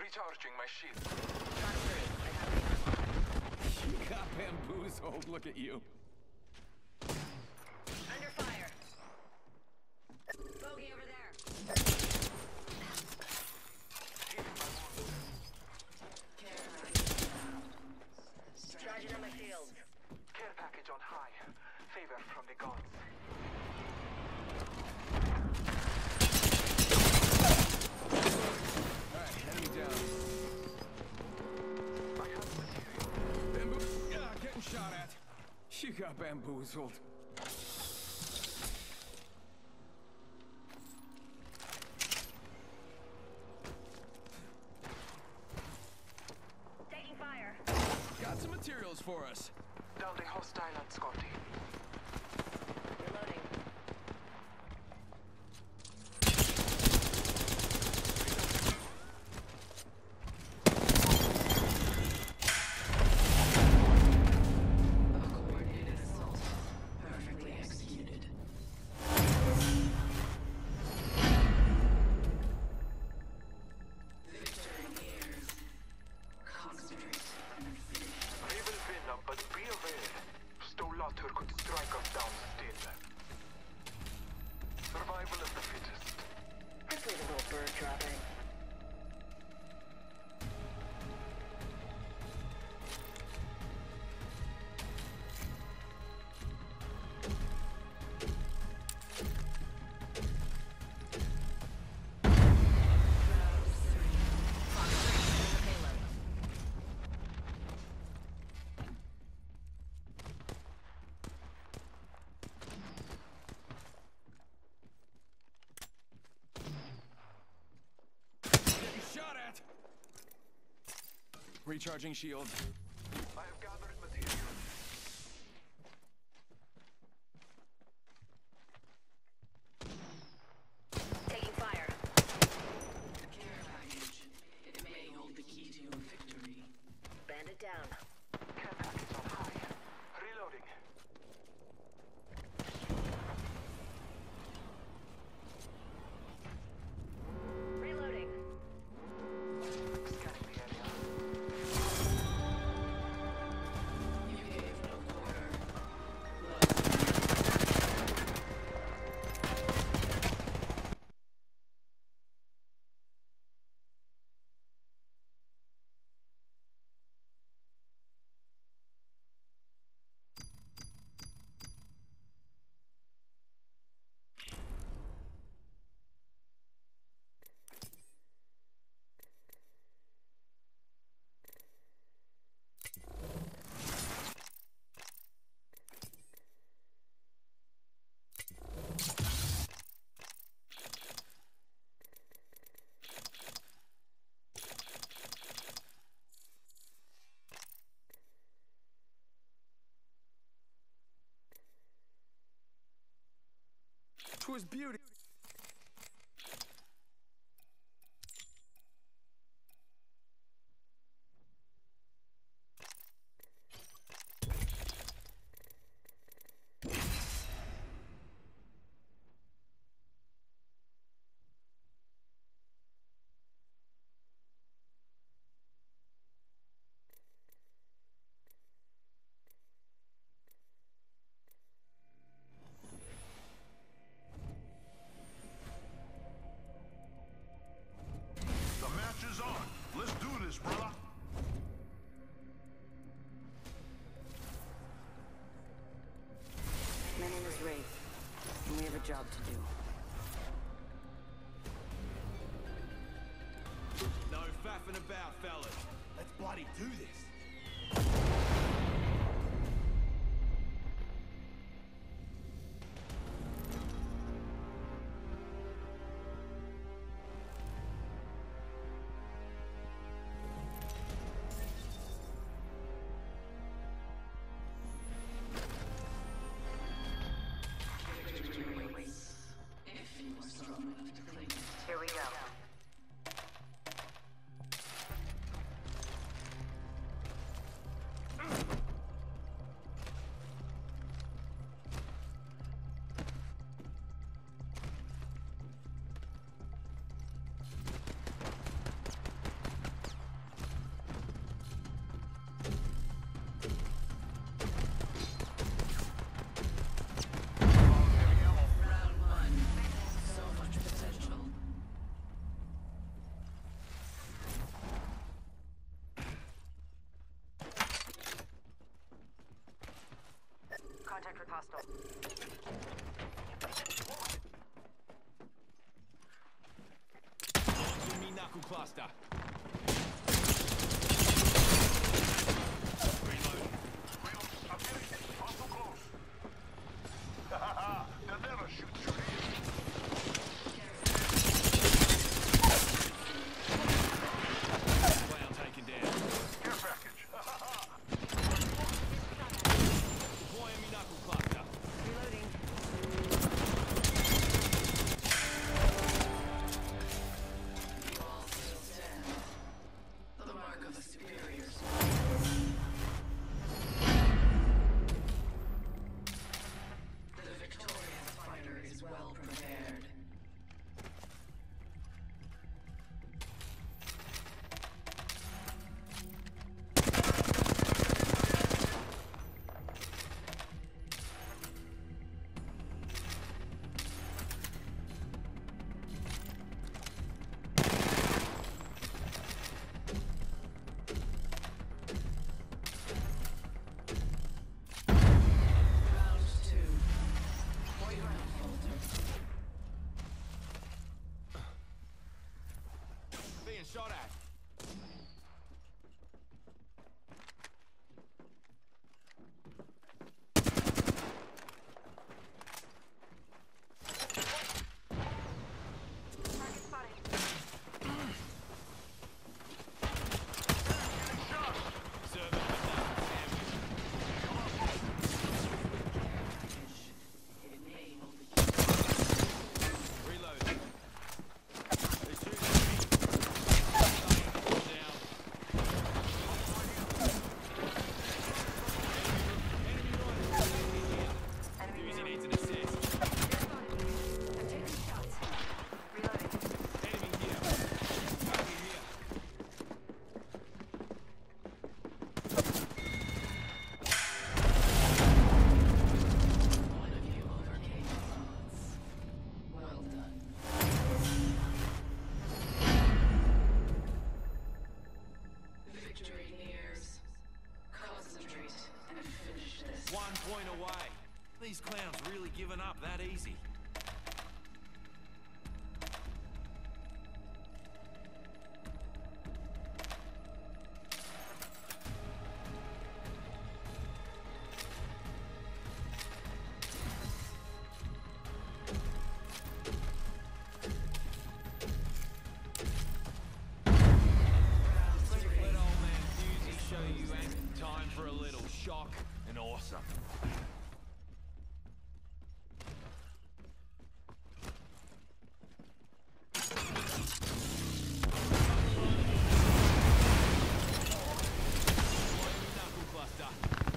Recharging my shield. You got bamboozled. Look at you. Under fire. Bogey over there. Charging on my shields. Care package on high. Favor from the gods. Alright, enemy down. I have material. Getting shot at. You got bamboozled. Taking fire. Got some materials for us. Down the hostile at Scotty. Reloading. Coordinated assault. Perfectly executed. Victory nears. Concentrate and finish. We will win, but be aware. Stolatur could strike us down still. Survival of the fittest. This was a little bird dropping. Getting shot at. Recharging shield. I have gathered material. Taking fire. Care package. It may hold the key to your victory. Bandit down. Care package on high. Reloading. Reloading. Scanning the area. You gave no quarter. Twas beauty. The match is on. Let's do this, brother. My name is Wraith, and we have a job to do. No faffing about, fellas. Let's bloody do this. Victory waits. If you are strong enough to claim it. Here we go. contact with hostile. Launching me knuckle cluster. Reloading. Well, I'm getting it. Hostile close. They'll never shoot through here. Clown taken down. Care package. Deploying me knuckle cluster. Reloading. You all still stand. The mark of the superiors. The victorious fighter is well prepared. Round two. Point round folder. Being shot at. Target spotted. Serving with knuckle sandwich. Package. It may hold the key. Reloading. They're shooting at me. Down. Enemy Uzi down. needs an assist. I'm taking shots. Reloading. Enemy here. Enemy here. One of you overcame the odds. Well done. Victory nears. Concentrate and finish this. 1 point away. These clowns really giving up that easy. Round three. Let old man Uzi show you ain't time for a little shock and awesome. Knuckle cluster.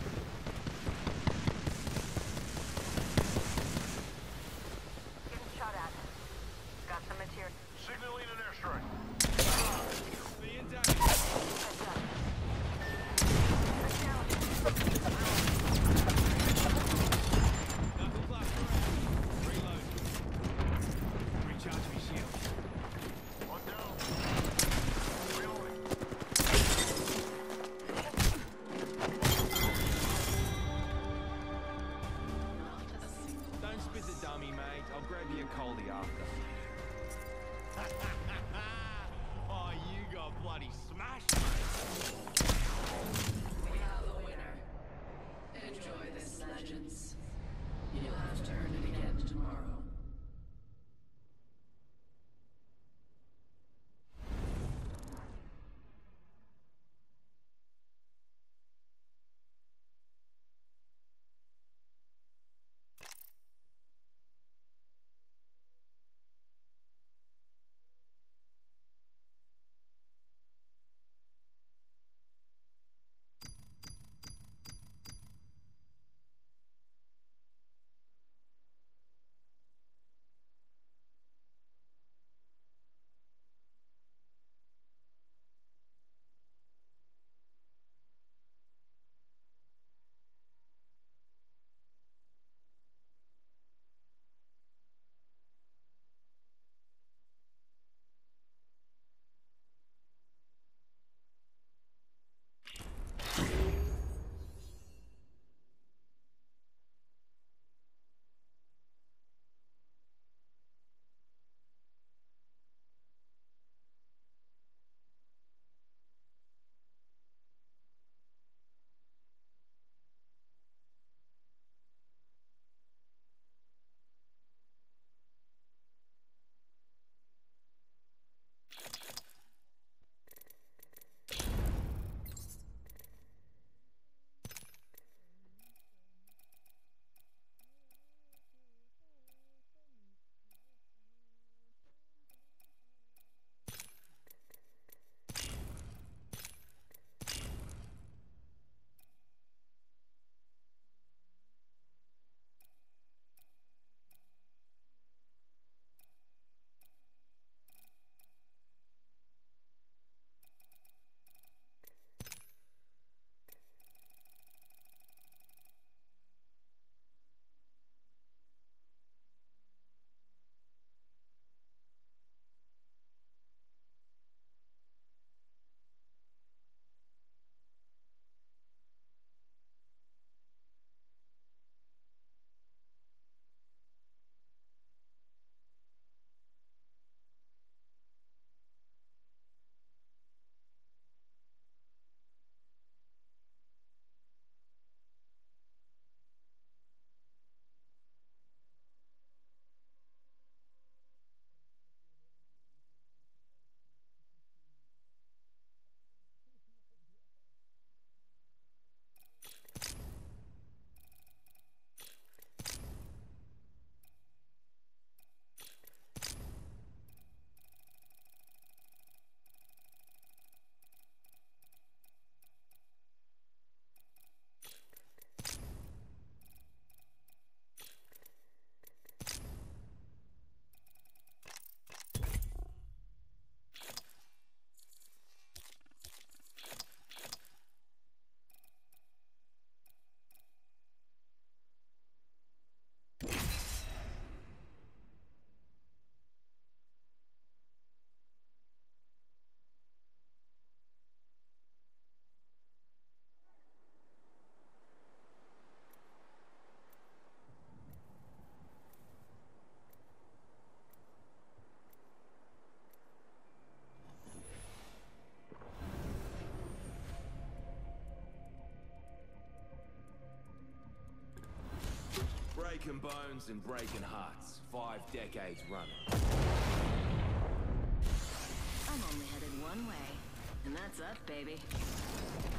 Getting shot at. Got some material. Signaling an airstrike. Being damaged. Heads up. Knuckle cluster out. Reload. Recharge me shield. One down. Reloading. Not a single. Don't spit the dummy, mate. I'll grab you a coldie after. Oh, you got bloody smashed, mate. We have a winner. Enjoy this, Legends. You'll have to earn it again tomorrow. Breaking bones and breaking hearts. 5 decades running. I'm only headed one way, and that's up, baby.